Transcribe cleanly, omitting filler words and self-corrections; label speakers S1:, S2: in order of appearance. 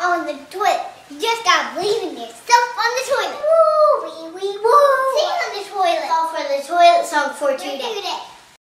S1: on the toilet. You just gotta believe in yourself on the toilet. Woo, wee, wee, woo. Sing on the toilet. It's all for the toilet song for today.